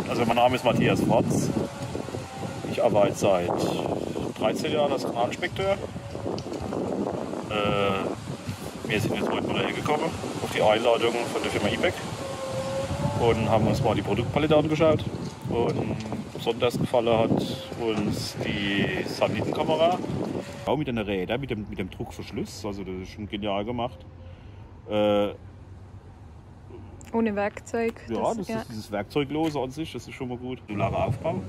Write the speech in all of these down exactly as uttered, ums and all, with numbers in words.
Also mein Name ist Matthias Frotz. Ich arbeite seit dreizehn Jahren als Kanalinspekteur. Äh, wir sind jetzt heute mal daher gekommen auf die Einladung von der Firma IBEC und haben uns mal die Produktpalette angeschaut. Und besonders gefallen hat uns die Satellitenkamera. Auch mit den Rädern, mit dem, mit dem Druckverschluss. Also das ist schon genial gemacht. Äh, Ohne Werkzeug. Ja, das, das ja. ist dieses Werkzeuglose an sich, das ist schon mal gut. Modularer Aufbau.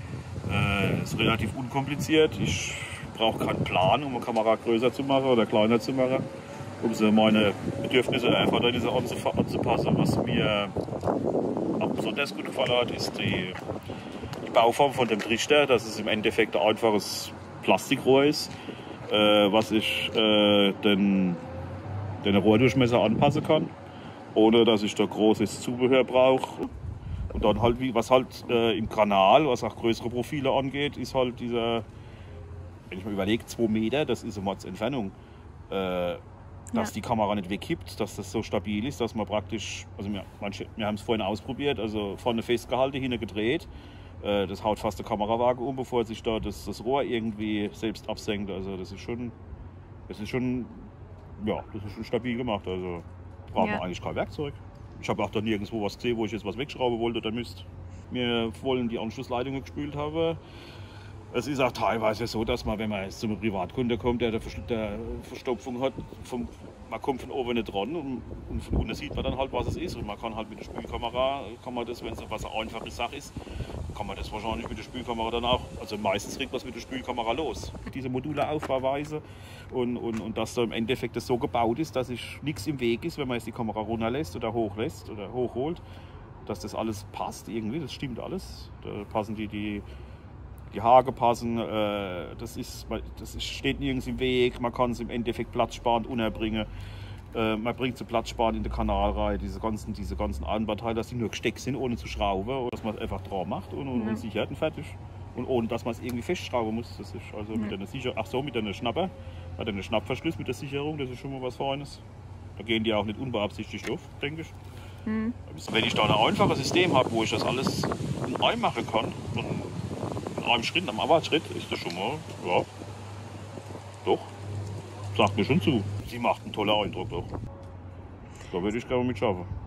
Äh, ist relativ unkompliziert. Ich brauche keinen Plan, um eine Kamera größer zu machen oder kleiner zu machen, um sie meine Bedürfnisse einfach da diese anzupassen. Was mir auch besonders gut gefallen hat, ist die, die Bauform von dem Trichter, dass es im Endeffekt ein einfaches Plastikrohr ist, äh, was ich äh, den, den Rohrdurchmesser anpassen kann, ohne dass ich da großes Zubehör brauche. Und dann halt, wie, was halt äh, im Kanal, was auch größere Profile angeht, ist halt dieser, wenn ich mir überlege, zwei Meter, das ist eine Mordsentfernung, äh, dass ja. die Kamera nicht wegkippt, dass das so stabil ist, dass man praktisch, also wir, manche, wir haben es vorhin ausprobiert, also vorne festgehalten, hinten gedreht, äh, das haut fast der Kamerawagen um, bevor sich da das, das Rohr irgendwie selbst absenkt. Also das ist schon, das ist schon, ja, das ist schon stabil gemacht. Also brauchen wir ja. eigentlich kein Werkzeug. Ich habe auch da nirgendwo was gesehen, wo ich jetzt was wegschrauben wollte oder müsste. Wir wollen die Anschlussleitungen gespült haben. Es ist auch teilweise so, dass man, wenn man jetzt zu einem Privatkunde kommt, der eine Verstopfung hat, vom, man kommt von oben nicht dran und, und von unten sieht man dann halt, was es ist. Und man kann halt mit der Spülkamera, kann man das, wenn es was eine einfache Sache ist, kann man das wahrscheinlich mit der Spülkamera dann auch, also meistens kriegt man es mit der Spülkamera los. Diese Module-Aufbauweise und, und, und dass da im Endeffekt das so gebaut ist, dass sich nichts im Weg ist, wenn man jetzt die Kamera runterlässt oder hochlässt oder hochholt, dass das alles passt irgendwie, das stimmt alles. Da passen die, die, die Haare passen, äh, das, ist, das ist, steht nirgends im Weg, man kann es im Endeffekt platzsparend unterbringen. Äh, man bringt so platzsparend in den Kanal rein, diese ganzen, diese ganzen Anbauteile, dass die nur gesteckt sind, ohne zu schrauben, oder dass man es einfach dran macht und, und, mhm. und sichert und fertig. Und ohne, dass man es irgendwie festschrauben muss. Das ist also mhm. mit einer Sicherung, ach so, mit einer Schnapper, mit einem Schnappverschluss, mit der Sicherung, das ist schon mal was Feines. Da gehen die auch nicht unbeabsichtigt auf, denke ich. Mhm. Wenn ich da ein einfaches System habe, wo ich das alles in einem machen kann, in einem Schritt, am Arbeitsschritt, ist das schon mal, ja, doch, sagt mir schon zu. Sie macht einen tollen Eindruck, doch. Da würde ich gerne mit schaffen.